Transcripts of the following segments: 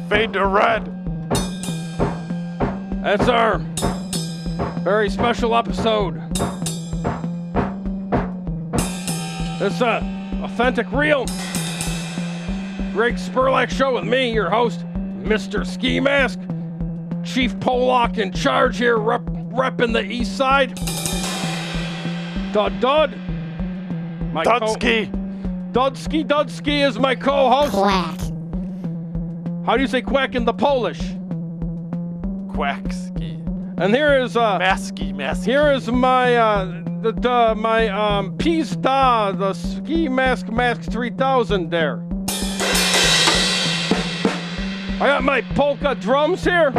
Fade to red. That's our very special episode. It's a authentic, real Greg Spurlock show with me, your host, Mr. Ski Mask, Chief Pollock in charge here, repping the east side. Dud. Dudsky. Dudsky is my co-host. Quack. How do you say quack in the Polish? Quacksky. And here is Masky. Here is my Pista, the Ski Mask 3000 there. I got my polka drums here.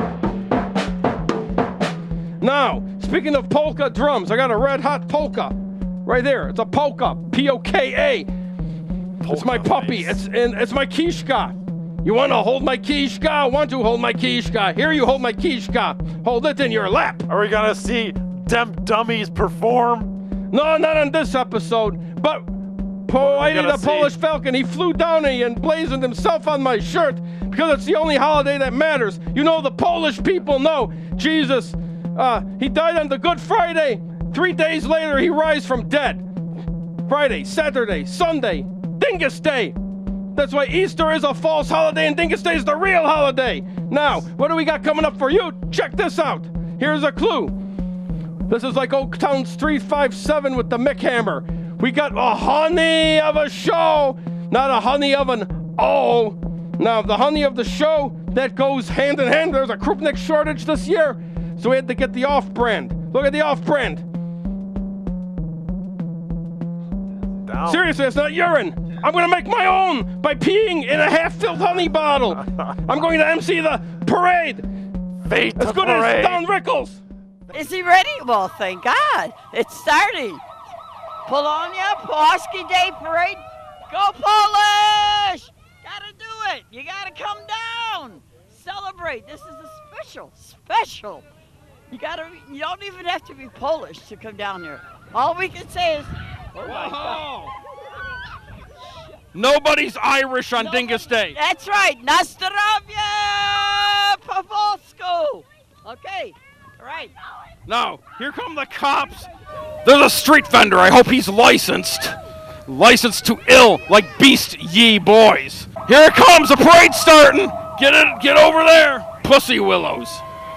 Now, speaking of polka drums, I got a red hot polka right there. It's a polka, P-O-K-A. It's my puppy. Nice. It's my Kishka. You want to hold my Kishka? I want to hold my Kishka. Here, you hold my Kishka. Hold it in your lap. Are we gonna see them dummies perform? No, not on this episode. But Whitey the Polish Falcon, he flew down me and blazoned himself on my shirt because it's the only holiday that matters. You know, the Polish people know Jesus. He died on the Good Friday. 3 days later, he rise from dead. Friday, Saturday, Sunday, Dingus Day. That's why Easter is a false holiday and Dingus Day is the real holiday. Now, what do we got coming up for you? Check this out. Here's a clue. This is like Oaktown Street 57 with the Mick Hammer. We got a honey of a show, not a honey of an O. Now, the honey of the show, that goes hand in hand. There's a Krupnik shortage this year, so we had to get the off-brand. Look at the off-brand. Down. Seriously, it's not urine. I'm going to make my own by peeing in a half-filled honey bottle. I'm going to MC the parade. Fate As to good parade. as Don Rickles. Is he ready? Well, thank God. It's starting. Polonia, Pulaski Day Parade. Go Polish! Gotta do it. You gotta come down. Celebrate. This is a special. You don't even have to be Polish to come down here. All we can say is, oh my God. Nobody's Irish on Dingus Day. That's right. Nastarovia Popolsko. Okay. All right. Now, here come the cops. There's a street vendor. I hope he's licensed. Licensed to ill like Beast Ye boys. Here it comes. The parade's starting. Get over there. Pussy willows.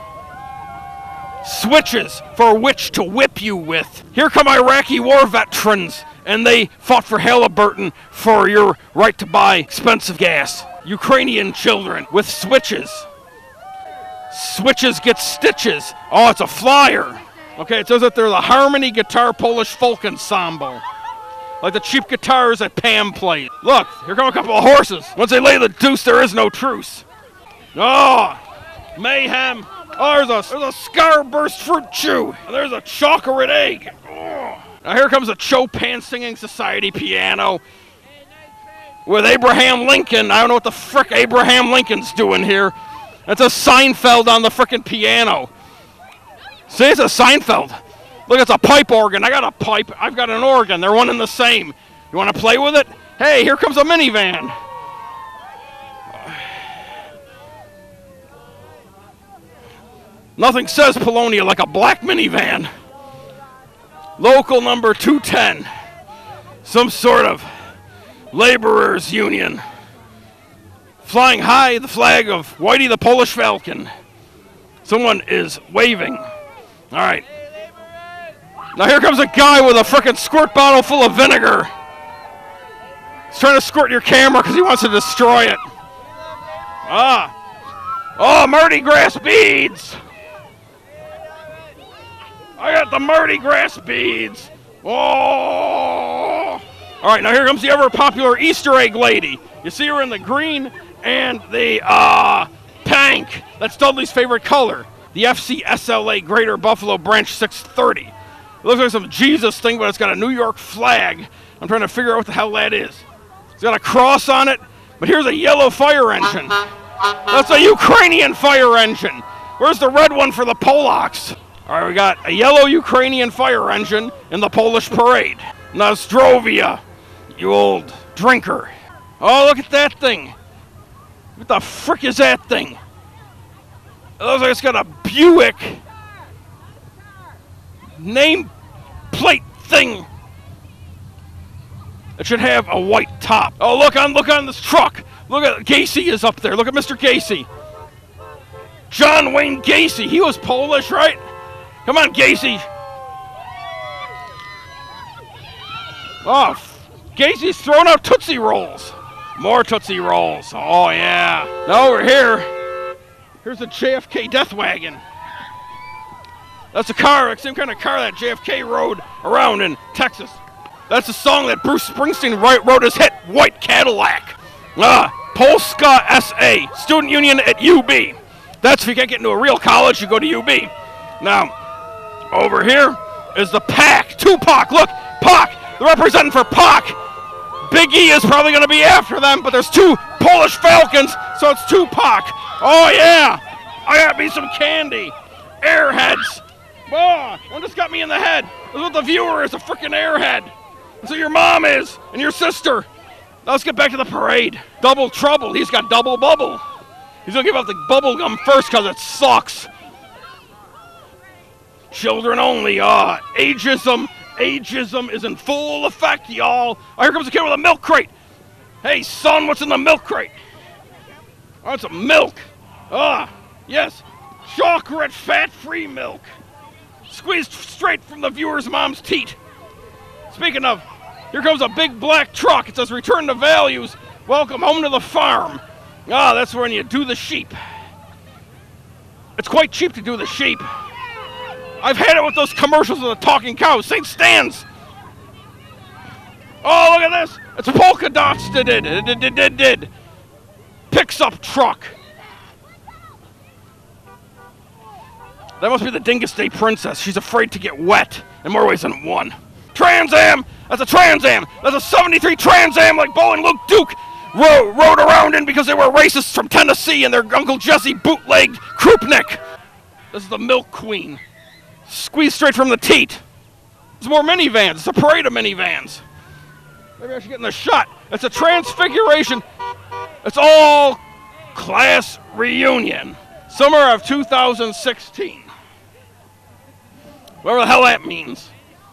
Switches for which to whip you with. Here come Iraqi war veterans, and they fought for Halliburton for your right to buy expensive gas. Ukrainian children with switches. Switches get stitches. Oh, it's a flyer. Okay, it says that they're the Harmony Guitar Polish Folk Ensemble. Like the cheap guitars that Pam plays. Look, here come a couple of horses. Once they lay the deuce, there is no truce. Oh, mayhem. Oh, there's a Scarburst fruit chew. And there's a chocolate egg. Oh. Now here comes a Chopin Singing Society piano with Abraham Lincoln. I don't know what the frick Abraham Lincoln's doing here. That's a Seinfeld on the frickin' piano. See, it's a Seinfeld. Look, it's a pipe organ. I got a pipe. I've got an organ. They're one and the same. You want to play with it? Hey, here comes a minivan. Nothing says Polonia like a black minivan. Local number 210. Some sort of laborers union. Flying high the flag of Whitey the Polish Falcon. Someone is waving. All right. Now here comes a guy with a frickin' squirt bottle full of vinegar. He's trying to squirt your camera because he wants to destroy it. Oh, Mardi Gras beads. I got the Mardi Gras beads. Oh. All right, now here comes the ever popular Easter egg lady. You see her in the green and the pink. That's Dudley's favorite color. The FCSLA Greater Buffalo Branch 630. It looks like some Jesus thing, but it's got a New York flag. I'm trying to figure out what the hell that is. It's got a cross on it, but here's a yellow fire engine. That's a Ukrainian fire engine. Where's the red one for the Polacks? All right, we got a yellow Ukrainian fire engine in the Polish parade. Nostrovia, you old drinker. Oh, look at that thing. What the frick is that thing? It looks like it's got a Buick name plate thing. It should have a white top. Oh, look on this truck. Look at Gacy is up there. Look at Mr. Gacy. John Wayne Gacy. He was Polish, right? Come on, Gacy. Oh, Gacy's throwing out Tootsie Rolls. More Tootsie Rolls. Oh, yeah. Now over here, here's a JFK death wagon. That's a car, same kind of car that JFK rode around in Texas. That's a song that Bruce Springsteen wrote his hit, White Cadillac. Polska SA, Student Union at UB. That's if you can't get into a real college, you go to UB. Now, over here is the Pac, Tupac. Look, Pac, they're representing for Pac. Big E is probably going to be after them, but there's two Polish Falcons, so it's Tupac. Oh, yeah. I got me some candy. Airheads. Oh, one just got me in the head. This is what the viewer is, a freaking airhead. That's what your mom is, and your sister. Now let's get back to the parade. Double Trouble. He's got double bubble. He's going to give up the bubble gum first because it sucks. Children only. Ageism. Ageism is in full effect, y'all. Oh, here comes a kid with a milk crate. Hey, son, what's in the milk crate? Oh, it's a milk. Yes. Chocolate fat-free milk. Squeezed straight from the viewer's mom's teat. Speaking of, here comes a big black truck. It says return to values. Welcome home to the farm. That's when you do the sheep. It's quite cheap to do the sheep. I've had it with those commercials of the talking cows. St. Stan's. Oh, look at this. It's polka dots. Did. Picks up truck. That must be the Dingus Day Princess. She's afraid to get wet in more ways than one. Trans Am! That's a Trans Am! That's a 73 Trans Am like Bo and Luke Duke rode around in because they were racists from Tennessee and their Uncle Jesse bootlegged Krupnik. This is the Milk Queen. Squeezed straight from the teat. There's more minivans. It's a parade of minivans. Maybe I should get in the shot. It's a transfiguration. It's all class reunion. Summer of 2016. Whatever the hell that means.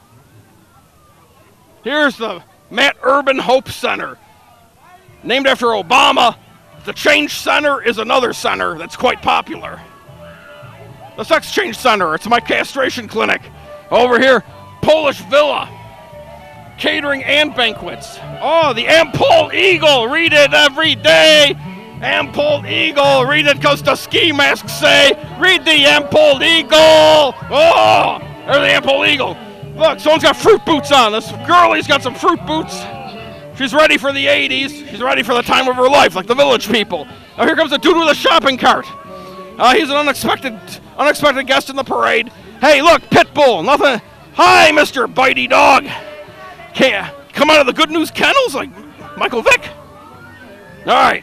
Here's the Matt Urban Hope Center. Named after Obama. The Change Center is another center that's quite popular. The Sex Change Center, it's my castration clinic. Over here, Polish Villa. Catering and banquets. Oh, the Ampol Eagle, read it every day. Ampol Eagle, read it because the ski masks say, read the Ampol Eagle. Oh, there's the Ampol Eagle. Look, someone's got fruit boots on. This girlie's got some fruit boots. She's ready for the 80s. She's ready for the time of her life, like the Village People. Now here comes a dude with a shopping cart. He's an unexpected guest in the parade. Hey, look, Pitbull, nothing. Hi, Mr. Bitey Dog. Can't come out of the Good News Kennels like Michael Vick? All right.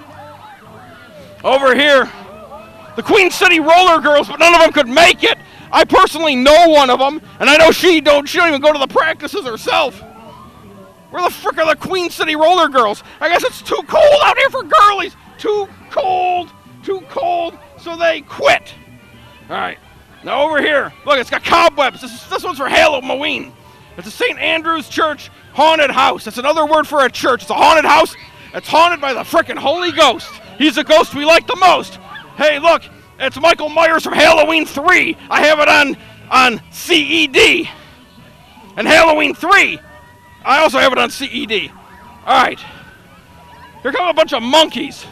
Over here, the Queen City Roller Girls, but none of them could make it. I personally know one of them, and I know she don't even go to the practices herself. Where the frick are the Queen City Roller Girls? I guess it's too cold out here for girlies. Too cold, so they quit. All right, now over here, look, it's got cobwebs. This one's for Halloween. It's a St. Andrew's Church haunted house. That's another word for a church. It's a haunted house. It's haunted by the frickin' Holy Ghost. He's the ghost we like the most. Hey, look, it's Michael Myers from Halloween 3. I have it on CED. And Halloween 3, I also have it on CED. All right. Here come a bunch of monkeys.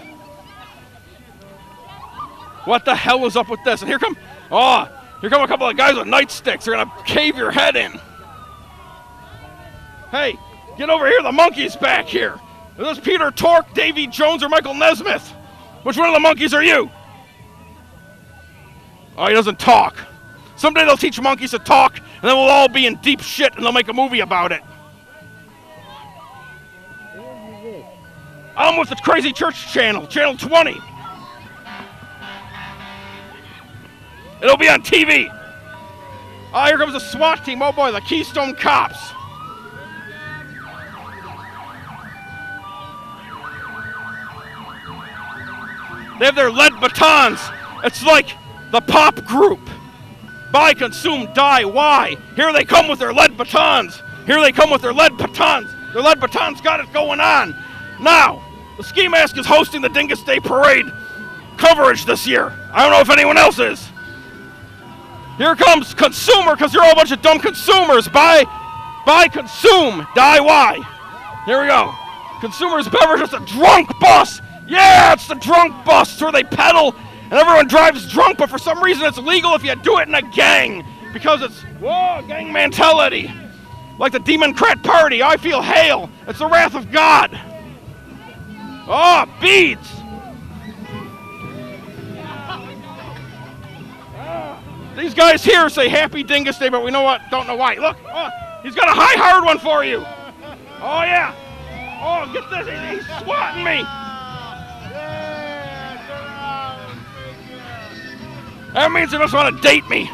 What the hell is up with this? And here come a couple of guys with nightsticks. They're going to cave your head in. Hey, get over here. The monkey's back here. Is this Peter Tork, Davy Jones, or Michael Nesmith? Which one of the monkeys are you? Oh, he doesn't talk. Someday they'll teach monkeys to talk, and then we'll all be in deep shit, and they'll make a movie about it. I'm with the Crazy Church channel, channel 20. It'll be on TV. Oh, here comes the SWAT team. Oh boy, the Keystone Cops. They have their lead batons. It's like the pop group. Buy, consume, die, why? Here they come with their lead batons. Here they come with their lead batons. Their lead batons got it going on. Now, the Ski Mask is hosting the Dingus Day Parade coverage this year. I don't know if anyone else is. Here comes Consumer, because you're all a bunch of dumb consumers. Buy, consume, die, why? Here we go. Consumer's Beverage, it's a drunk bus. Yeah, it's the drunk bus. It's where they pedal and everyone drives drunk, but for some reason it's legal if you do it in a gang. Because it's, whoa, gang mentality. Like the Democrat Party, I feel hail. It's the wrath of God. Oh, beads. These guys here say Happy Dingus Day, but we know what? Don't know why. Look, oh, he's got a high hard one for you. Oh, yeah. Oh, get this. He's swatting me. That means he must want to date me.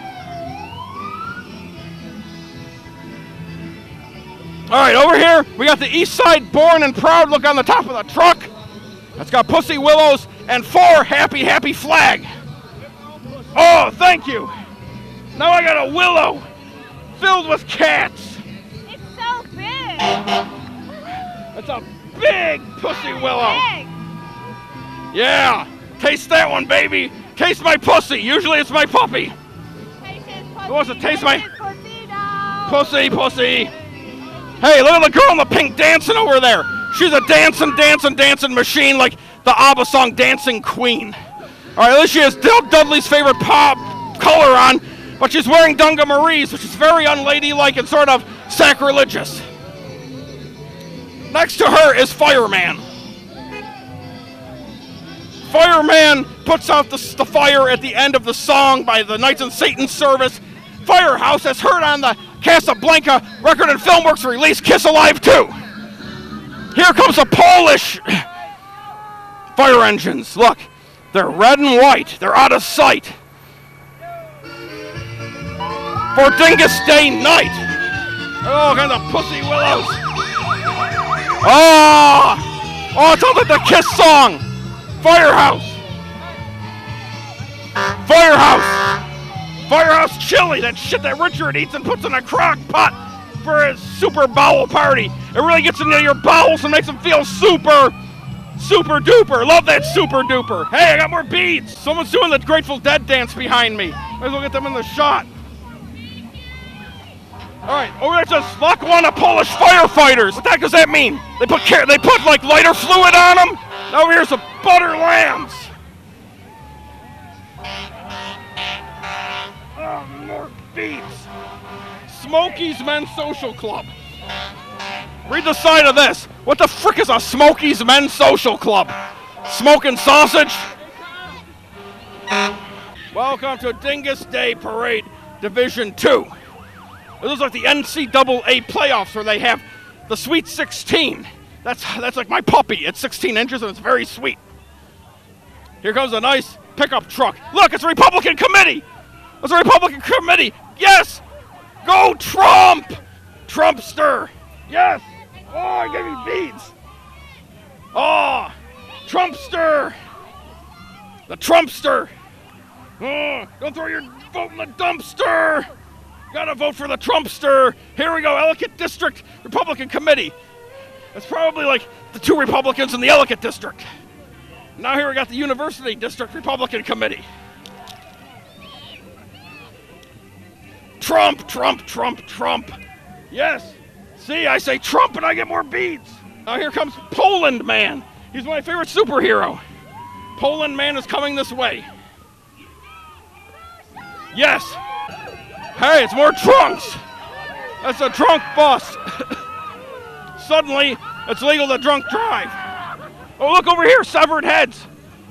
All right, over here, we got the East Side Born and Proud look on the top of the truck. That's got Pussy Willows and 4 Happy, Happy flag. Oh, thank you. Now I got a willow filled with cats. It's so big. That's a big Pussy Willow. Big. Yeah, taste that one, baby. Taste my pussy. Usually it's my puppy. Who wants to taste my pussy? Hey, look at the girl in the pink dancing over there. She's a dancing machine like the ABBA song Dancing Queen. All right, at least she has Dudley's favorite pop color on, but she's wearing dungarees, which is very unladylike and sort of sacrilegious. Next to her is Fireman. Fireman puts out the fire at the end of the song by the Knights in Satan's Service. Firehouse has heard on the Casablanca Record and Film Works release Kiss Alive 2. Here comes the Polish fire engines. Look, they're red and white. They're out of sight. For Dingus Day night. Oh, kind of Pussy Willows. Oh, it sounds like the Kiss song. Firehouse chili, that shit that Richard eats and puts in a crock pot for his super bowel party. It really gets into your bowels and makes them feel super duper. Love that super duper. Hey, I got more beads. Someone's doing the Grateful Dead dance behind me. Might as well get them in the shot. All right, over there it says Lackawanna Polish firefighters. What the heck does that mean? They put like lighter fluid on them? Over here's the butter lambs. Oh, more beats. Smokey's Men's Social Club. Read the side of this. What the frick is a Smokey's Men's Social Club? Smoking sausage? Welcome to Dingus Day Parade Division 2. This is like the NCAA playoffs where they have the Sweet 16. That's like my puppy. It's 16 inches and it's very sweet. Here comes a nice pickup truck. Look, it's a Republican committee. It's a Republican committee. Yes. Go Trump. Trumpster. Yes. Oh, I gave you beads. Oh, Trumpster. The Trumpster. Oh, don't throw your vote in the dumpster. Gotta vote for the Trumpster. Here we go, Ellicott District Republican Committee. That's probably like the 2 Republicans in the Ellicott District. Now here we got the University District Republican Committee. Trump. Yes. See, I say Trump and I get more beads. Now here comes Poland Man. He's my favorite superhero. Poland Man is coming this way. Yes. Hey, it's more drunks. That's a drunk bus. Suddenly, it's legal to drunk drive. Oh, look over here, severed heads.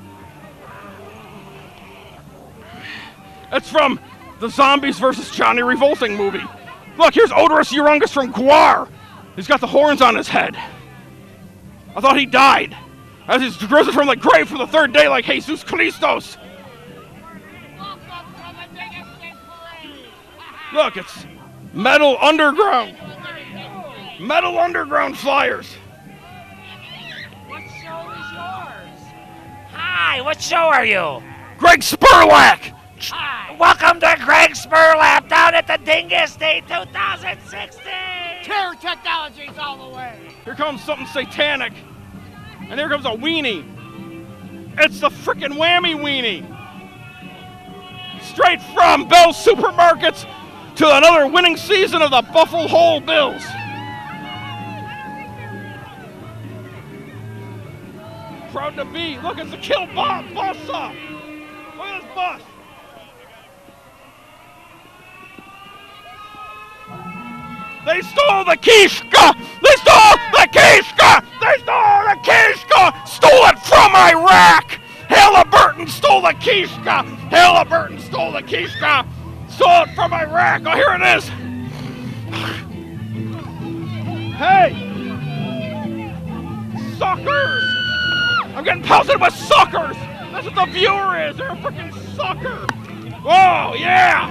It's from the Zombies versus Johnny Revolting movie. Look, here's Odorous Urungus from Guar. He's got the horns on his head. I thought he died. As he's risen from the grave for the 3rd day like Jesus Christos. Look, it's Metal Underground. Metal Underground Flyers. What show is yours? Hi, Hi, what show are you? Greg Spurlack! Hi. Welcome to Greg Spurlap down at the Dingus Day 2016! Terror Technologies all the way! Here comes something satanic. And here comes a weenie. It's the frickin' whammy weenie. Straight from Bell's Supermarkets to another winning season of the Buffalo Hole Bills. Proud to be. Look, it's the kill bus up. Look at this bus. They stole the Kishka! They stole the Kishka! They stole the Kishka! Stole it from Iraq! Halliburton stole the Kishka! Halliburton stole the Kishka! Stole it from Iraq! Oh, here it is! Hey! Suckers! I'm getting pelted with suckers! That's what the viewer is! They're a freaking sucker! Oh, yeah!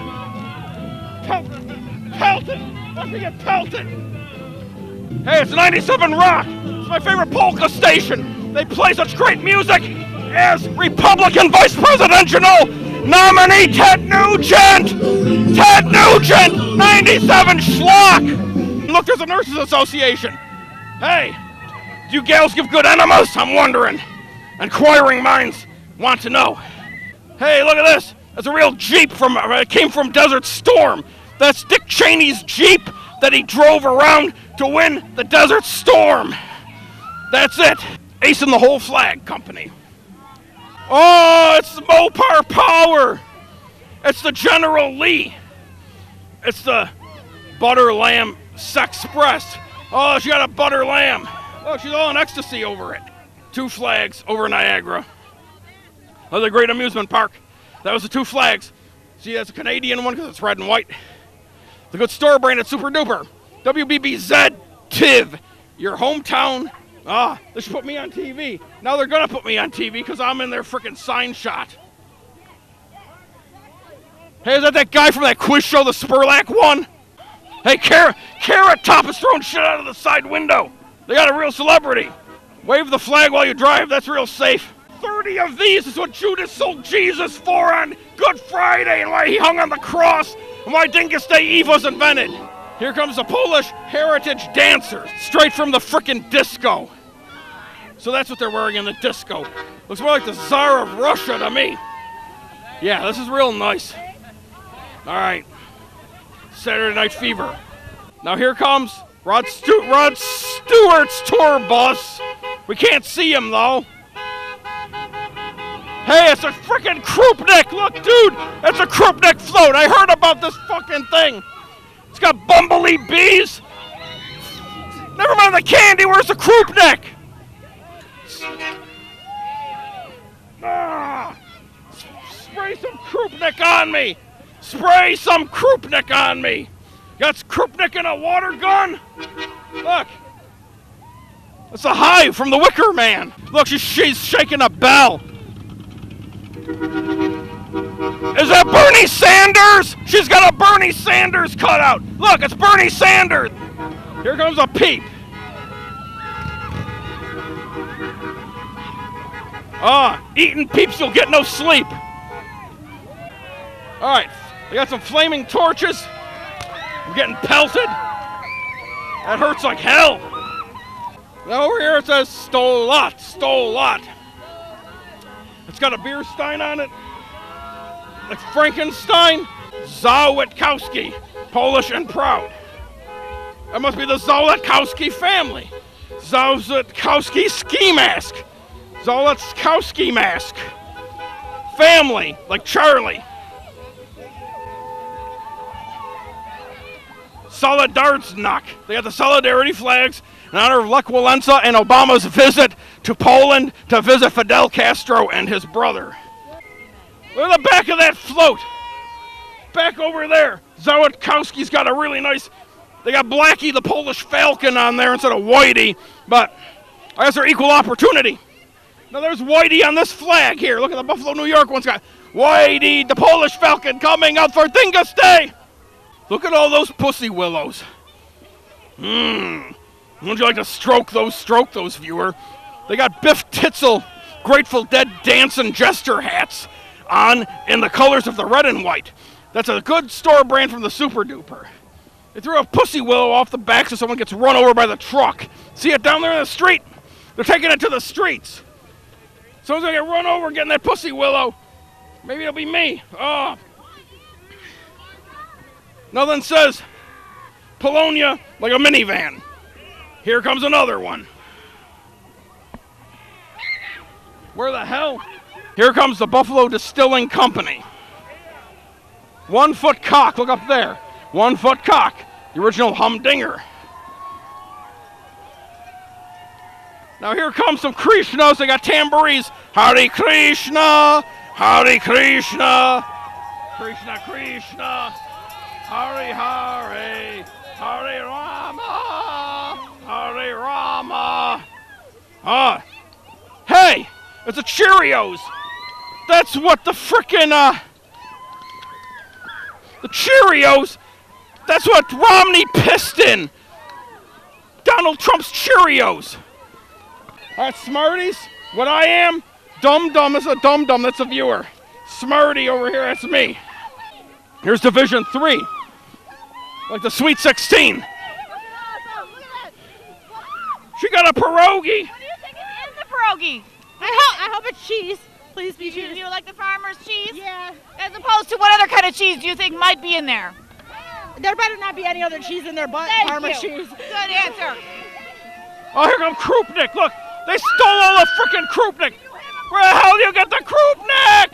Pelted! Let me get pelted! Hey, it's 97 Rock! It's my favorite polka station! They play such great music as Republican Vice Presidential nominee Ted Nugent! Ted Nugent! 97 Schlock! Look, there's a Nurses Association! Hey, do you gals give good enemas? I'm wondering. Inquiring minds want to know. Hey, look at this! That's a real Jeep from, it came from Desert Storm. That's Dick Cheney's Jeep that he drove around to win the Desert Storm. That's it. Ace in the Whole Flag Company. Oh, it's the Mopar Power. It's the General Lee. It's the Butter Lamb Sexpress. Oh, she got a butter lamb. Oh, she's all in ecstasy over it. 2 Flags over Niagara. That was a great amusement park. That was the 2 Flags. See, that's a Canadian one because it's red and white. The good store brand at Super Duper. WBBZ TIV, your hometown. Ah, they should put me on TV. Now they're gonna put me on TV because I'm in their frickin' sign shot. Hey, is that guy from that quiz show, the Spurlack one? Hey, Carrot Top is throwing shit out of the side window. They got a real celebrity. Wave the flag while you drive, that's real safe. 30 of these is what Judas sold Jesus for on Good Friday and why he hung on the cross and why Dingus Day Eve was invented. Here comes the Polish heritage dancers, straight from the frickin' disco. So that's what they're wearing in the disco. Looks more like the Tsar of Russia to me. Yeah, this is real nice. All right, Saturday Night Fever. Now here comes Rod Stewart's tour bus. We can't see him though. Hey, it's a frickin' Krupnik! Look, dude, it's a Krupnik float. I heard about this fucking thing. It's got bumblebee bees. Never mind the candy, where's the Krupnik? Ah, spray some Krupnik on me. Spray some Krupnik on me. Got Krupnik in a water gun? Look. It's a hive from the Wicker Man. Look, she's shaking a bell. Is that Bernie Sanders? She's got a Bernie Sanders cutout. Look, it's Bernie Sanders. Here comes a peep. Eating peeps, you'll get no sleep. All right, we got some flaming torches. I'm getting pelted. That hurts like hell. Now over here it says stole lot, stole lot. It's got a beer stein on it. Like Frankenstein, Zawitkowski, Polish and proud. That must be the Zawitkowski family. Zawitkowski ski mask. Zawitkowski mask. Family, like Charlie. Solidarność. They got the solidarity flags in honor of Lech Walesa and Obama's visit to Poland to visit Fidel Castro and his brother. Look at the back of that float. Back over there. Zawitkowski's got a really nice, they got Blackie the Polish Falcon on there instead of Whitey, but I guess they're equal opportunity. Now there's Whitey on this flag here. Look at the Buffalo, New York one's got Whitey the Polish Falcon coming out for Dingus Day. Look at all those pussy willows. Wouldn't you like to stroke those, viewer? They got Biff Titzel Grateful Dead dancing jester hats on in the colors of the red and white. That's a good store brand from the Super Duper. They threw a pussy willow off the back so someone gets run over by the truck. See it down there in the street? They're taking it to the streets. Someone's gonna get run over getting that pussy willow. Maybe it'll be me. Oh. Nothing says Polonia like a minivan. Here comes another one. Where the hell? Here comes the Buffalo Distilling Company. 1 foot cock, look up there. 1 foot cock, the original humdinger. Now here comes some Krishnas, they got tambourines. Hare Krishna, Hare Krishna, Krishna Krishna, Hare Hare, Hare Rama, Hare Rama. Hey, it's a Cheerios. That's what the frickin', the Cheerios, that's what Romney pissed in. Donald Trump's Cheerios. All right, Smarties, what I am, Dum-Dum, that's a Dum-Dum, that's a viewer. Smarty over here, that's me. Here's Division 3, like the Sweet 16. She got a pierogi. What do you think is in the pierogi? I hope it's cheese. Please be cheese. You like the farmer's cheese? Yeah. As opposed to what other kind of cheese do you think might be in there? There better not be any other cheese in there but Thank farmer's you. cheese. Good answer. Oh, here comes Krupnik, look, they stole all the frickin' Krupnik. Where the hell do you get the Krupnik?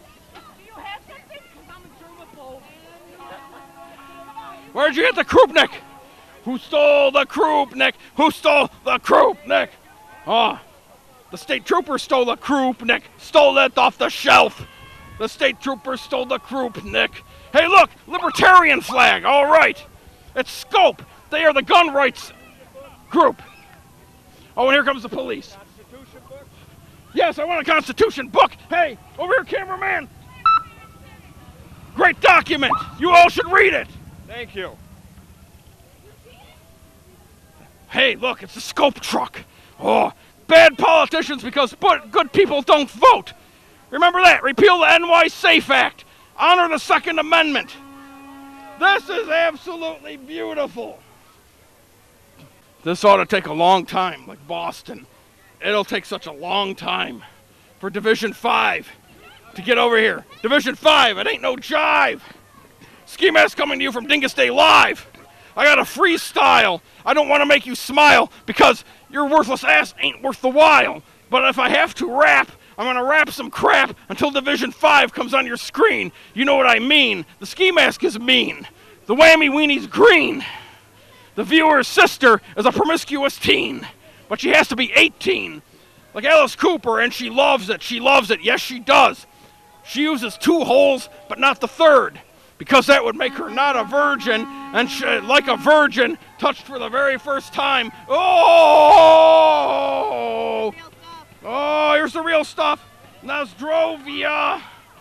Where'd you get the Krupnik? Who stole the Krupnik? Who stole the Krupnik? Oh, the state trooper stole the Krupnik. Stole it off the shelf. The state trooper stole the Krupnik. Hey, look, libertarian flag. All right. It's Scope. They are the gun rights group. Oh, and here comes the police. Constitution book? Yes, I want a Constitution book. Hey, over here, cameraman. Great document. You all should read it. Thank you. Hey, look, it's the Scope truck. Oh, bad politicians because good people don't vote. Remember that. Repeal the NY SAFE Act. Honor the Second Amendment. This is absolutely beautiful. This ought to take a long time, like Boston. It'll take such a long time for Division 5 to get over here. Division 5, it ain't no jive. Ski Mask coming to you from Dingus Day Live. I got a freestyle. I don't want to make you smile because your worthless ass ain't worth the while. But if I have to rap, I'm going to rap some crap until Division 5 comes on your screen. You know what I mean. The Ski Mask is mean. The Whammy Weenie's green. The viewer's sister is a promiscuous teen, but she has to be 18. Like Alice Cooper, and she loves it. She loves it. Yes, she does. She uses 2 holes, but not the third, because that would make her not a virgin, and like a virgin, touched for the very first time. Oh! Oh, here's the real stuff. Nozdrovia.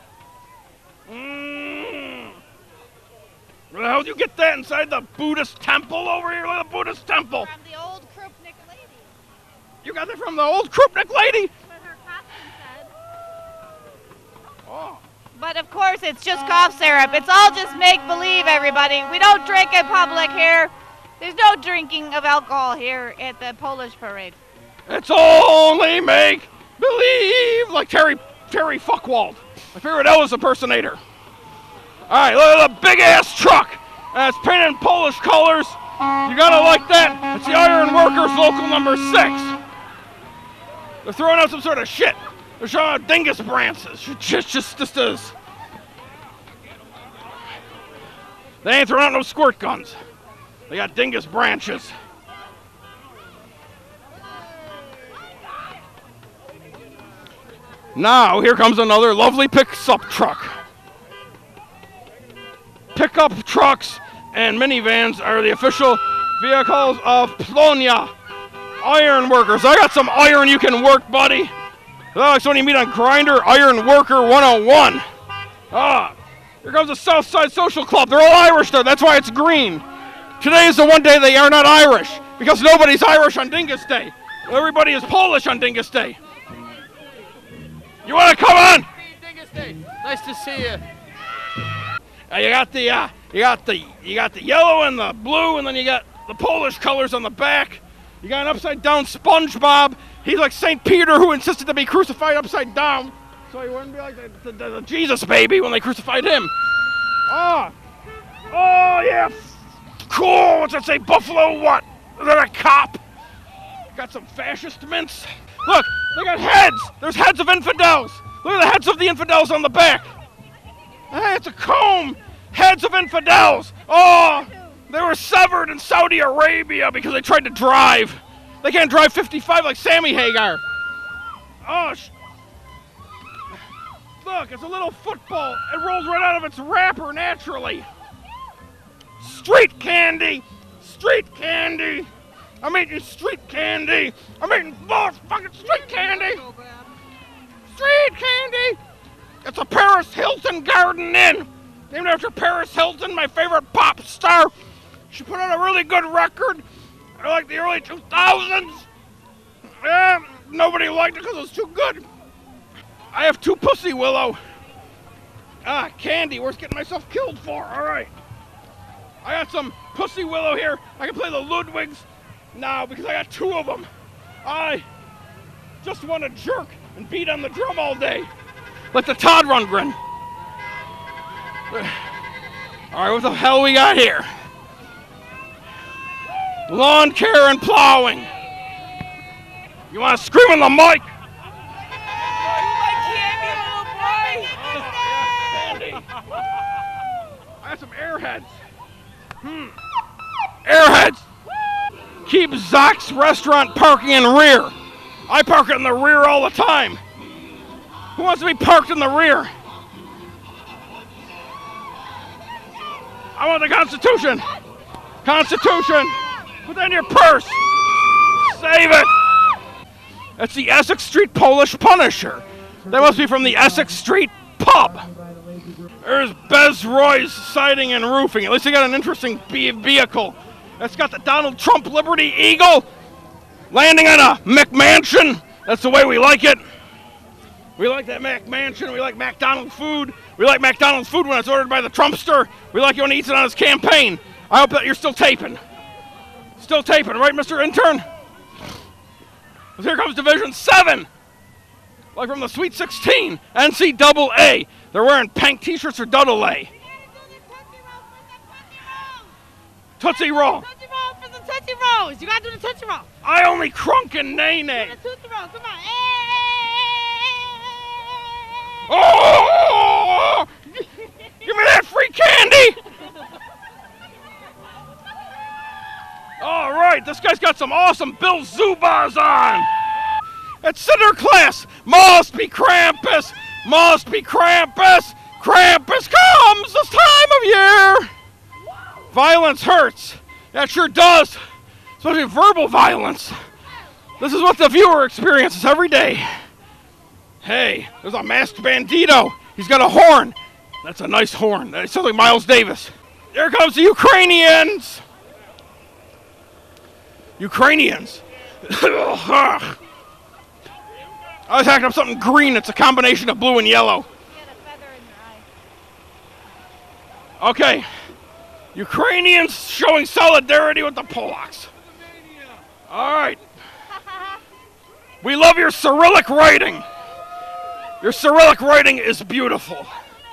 Where the hell did you get that inside the Buddhist temple over here? Look at the Buddhist temple. From the old Krupnik lady. You got that from the old Krupnik lady? That's what her costume said. Oh. But of course, it's just cough syrup. It's all just make-believe, everybody. We don't drink in public here. There's no drinking of alcohol here at the Polish parade. It's only make-believe, like Terry Fuckwald, my favorite Elvis impersonator. All right, look at the big-ass truck. And it's painted in Polish colors. You gotta like that. It's the Iron Workers Local number 6. They're throwing out some sort of shit. They're showing out dingus branches. Just is. They ain't throwing out no squirt guns. They got dingus branches. Now, here comes another lovely pickup truck. Pickup trucks and minivans are the official vehicles of Polonia. Iron workers. I got some iron you can work, buddy. That's when you meet on Grindr, Iron Worker 101. Here comes the Southside Social Club. They're all Irish there. That's why it's green. Today is the one day they are not Irish, because nobody's Irish on Dingus Day. Everybody is Polish on Dingus Day. You want to come on? Nice to see you. You got the yellow and the blue, and then you got the Polish colors on the back. You got an upside down SpongeBob. He's like St. Peter who insisted to be crucified upside down, so he wouldn't be like the Jesus baby when they crucified him. Oh yeah, cool. What's that say? Buffalo what? Is that a cop? Got some fascist mints. Look, they got heads. There's heads of infidels. Look at the heads of the infidels on the back. Hey, it's a comb. Heads of infidels. Oh, they were severed in Saudi Arabia because they tried to drive. They can't drive 55 like Sammy Hagar. Oh, look, it's a little football. It rolls right out of its wrapper naturally. Street candy. Street candy. I'm eating street candy. I'm eating more fucking street candy. Street candy. It's a Paris Hilton Garden Inn. Named after Paris Hilton, my favorite pop star. She put out a really good record in like the early 2000s. Nobody liked it because it was too good. I have 2 Pussy Willow. Candy, worth getting myself killed for. All right. I got some Pussy Willow here. I can play the Ludwigs now because I got 2 of them. I just want to jerk and beat on the drum all day. Like the Todd Rundgren. All right, what the hell we got here? Lawn care and plowing. You want to scream on the mic? I got some airheads. Airheads. Keep Zach's restaurant parking in rear. I park it in the rear all the time. Who wants to be parked in the rear? I want the Constitution. Constitution. Put that in your purse. Save it. That's the Essex Street Polish Punisher. That must be from the Essex Street pub. There's Bez Roy's Siding and Roofing. At least they got an interesting vehicle. That's got the Donald Trump Liberty Eagle landing on a McMansion. That's the way we like it. We like that McMansion. We like McDonald's food. We like McDonald's food when it's ordered by the Trumpster. We like it when he eats it on his campaign. I hope that you're still taping. Still taping, right, Mr. Intern? Well, here comes Division 7. Like from the Sweet 16, NCAA. They're wearing pink t-shirts for Double A. Tootsie Roll. Tootsie Roll for the Tootsie Rolls. You gotta do the Tootsie Roll. I only crunk and nay-nay. Do the Tootsie Roll. Come on. Oh! Give me that free candy! All right, this guy's got some awesome Bill Zubas on. It's Sinterklaas. Must be Krampus. Must be Krampus. Krampus comes this time of year. Violence hurts. That sure does. Especially verbal violence. This is what the viewer experiences every day. Hey, there's a masked bandito. He's got a horn. That's a nice horn. That sounds like Miles Davis. Here comes the Ukrainians. Ukrainians. I was hacking up something green. It's a combination of blue and yellow. Okay. Ukrainians showing solidarity with the Polacks. All right. We love your Cyrillic writing. Your Cyrillic writing is beautiful.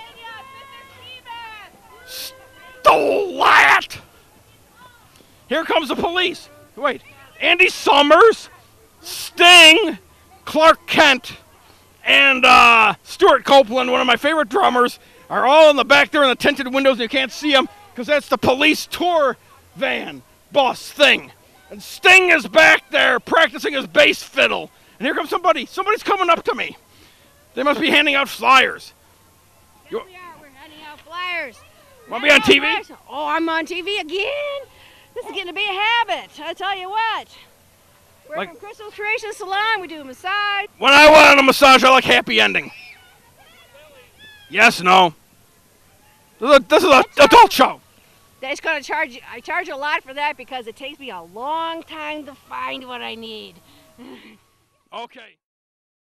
Stolat! Here comes the police. Wait, Andy Summers, Sting, Clark Kent, and Stuart Copeland, one of my favorite drummers, are all in the back there in the tinted windows and you can't see them because that's the police tour van bus thing. And Sting is back there practicing his bass fiddle. And here comes somebody. Somebody's coming up to me. They must be handing out flyers. Yes, we are. We're handing out flyers. Want to be on TV? Flyers. Oh, I'm on TV again? This is getting to be a habit. I tell you what. We're from Crystal Creation Salon. We do a massage. When I want a massage, I like happy ending. Yes, no. This is an adult show. That's going to charge you. I charge a lot for that because it takes me a long time to find what I need. Okay.